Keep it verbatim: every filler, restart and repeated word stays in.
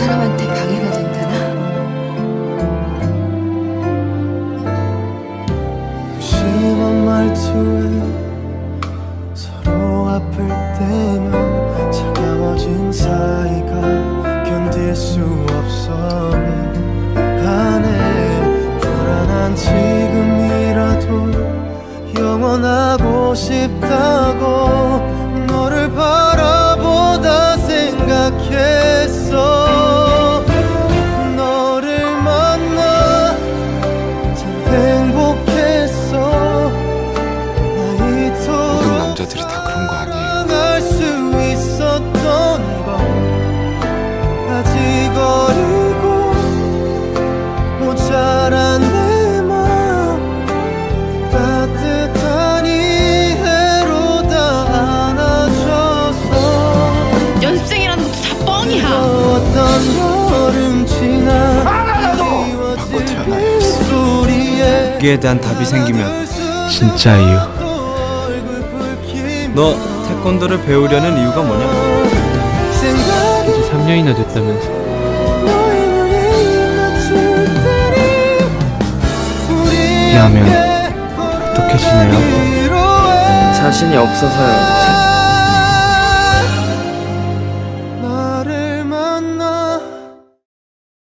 사람한테 방해가 된다나? 심한 말투에 서로 아플 때면 차가워진 사이가 견딜 수 없어 하네. 불안한 지금이라도 영원하고 싶다고 너를 바라보다 생각했어. 너를 만나 참 행복했어. 나 이토록 모든 남자들이 다 그런 거 아니에요. 알 수 있었던 건 아직 어리고 모자란 내 마음 따뜻한 이해로 다 안아줘서. 연습생이라는 것도 다 뻥이야. 어떤 여름 지나 받고 태어나야겠어. 소리에 여기에 대한 답이 생기면 진짜 이유. 너 태권도를 배우려는 이유가 뭐냐? 이제 삼 년이나 됐다면서. 비하면 어떻게 지내요? 자신이 없어서요.